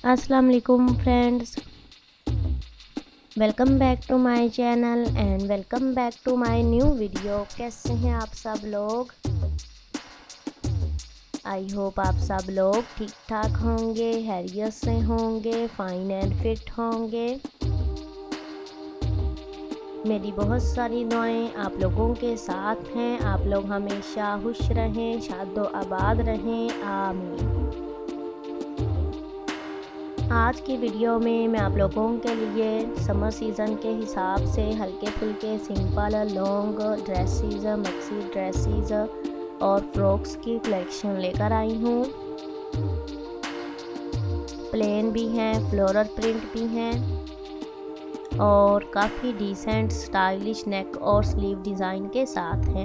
अस्सलाम वालेकुम friends, welcome back to my channel and welcome back to my new video. कैसे हैं आप सब लोग? आई होप आप सब लोग ठीक ठाक होंगे, हैरियत से होंगे, फाइन एंड फिट होंगे। मेरी बहुत सारी दुआएं आप लोगों के साथ हैं। आप लोग हमेशा खुश रहें, शादो आबाद रहें, आमीन। आज की वीडियो में मैं आप लोगों के लिए समर सीज़न के हिसाब से हल्के फुल्के simple long dresses, maxi dresses और फ्रॉक्स की कलेक्शन लेकर आई हूँ। प्लेन भी हैं, फ्लोरल प्रिंट भी हैं और काफ़ी डिसेंट स्टाइलिश नेक और स्लीव डिज़ाइन के साथ हैं।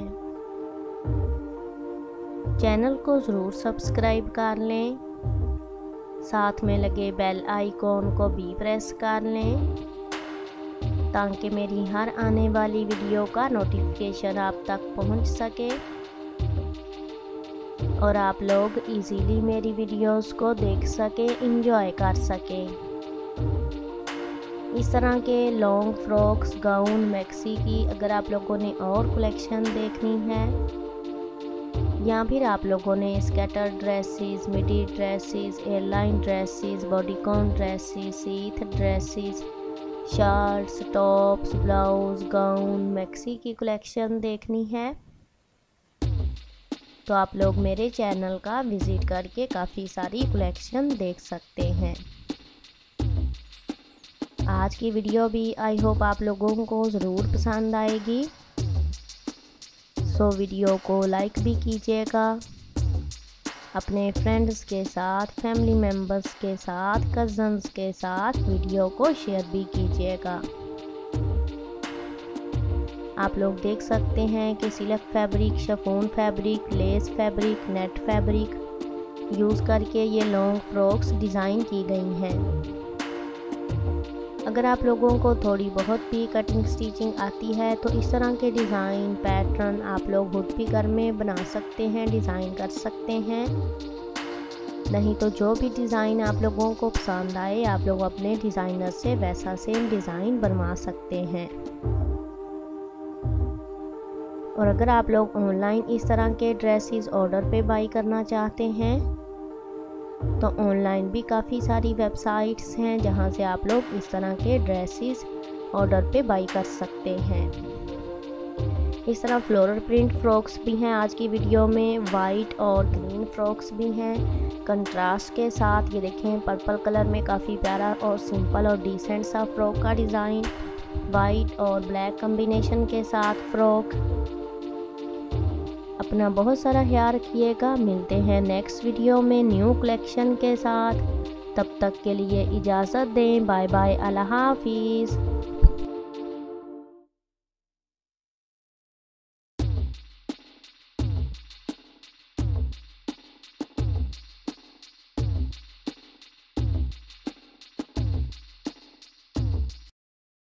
चैनल को ज़रूर सब्सक्राइब कर लें, साथ में लगे बेल आइकॉन को भी प्रेस कर लें ताकि मेरी हर आने वाली वीडियो का नोटिफिकेशन आप तक पहुंच सके और आप लोग इजीली मेरी वीडियोस को देख सके, एंजॉय कर सके। इस तरह के लॉन्ग फ्रॉक्स, गाउन, मैक्सी की अगर आप लोगों ने और कलेक्शन देखनी है या फिर आप लोगों ने skater dresses, midi dresses, airline dresses, bodycon dresses, sheath dresses, shirts, tops, blouse, gown, maxi की कलेक्शन देखनी है तो आप लोग मेरे चैनल का विज़िट करके काफ़ी सारी कलेक्शन देख सकते हैं। आज की वीडियो भी आई होप आप लोगों को ज़रूर पसंद आएगी, सो वीडियो को लाइक भी कीजिएगा, अपने फ्रेंड्स के साथ, फैमिली मेम्बर्स के साथ, कज़न्स के साथ वीडियो को शेयर भी कीजिएगा। आप लोग देख सकते हैं कि silk fabric, chiffon fabric, lace fabric, net fabric use करके ये लॉन्ग फ्रॉक्स डिज़ाइन की गई हैं। अगर आप लोगों को थोड़ी बहुत भी कटिंग स्टिचिंग आती है तो इस तरह के डिज़ाइन पैटर्न आप लोग खुद भी घर में बना सकते हैं, डिज़ाइन कर सकते हैं। नहीं तो जो भी डिज़ाइन आप लोगों को पसंद आए आप लोग अपने डिज़ाइनर से वैसा सेम डिज़ाइन बनवा सकते हैं। और अगर आप लोग ऑनलाइन इस तरह के ड्रेसेस ऑर्डर पे बाई करना चाहते हैं तो ऑनलाइन भी काफ़ी सारी वेबसाइट्स हैं जहां से आप लोग इस तरह के ड्रेसेस ऑर्डर पे बाई कर सकते हैं। इस तरह फ्लोरल प्रिंट फ्रॉक्स भी हैं आज की वीडियो में, वाइट और ग्रीन फ्रॉक्स भी हैं कंट्रास्ट के साथ। ये देखें पर्पल कलर में काफ़ी प्यारा और सिंपल और डिसेंट सा फ्रॉक का डिज़ाइन, वाइट और ब्लैक कॉम्बिनेशन के साथ फ्रॉक। अपना बहुत सारा ख्याल रखिएगा। मिलते हैं नेक्स्ट वीडियो में न्यू कलेक्शन के साथ। तब तक के लिए इजाज़त दें। बाय बाय, अल्लाह हाफिज़।